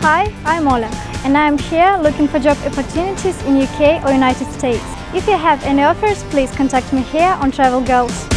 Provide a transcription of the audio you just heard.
Hi, I'm Olia and I'm here looking for job opportunities in UK or United States. If you have any offers, please contact me here on Travel Girls.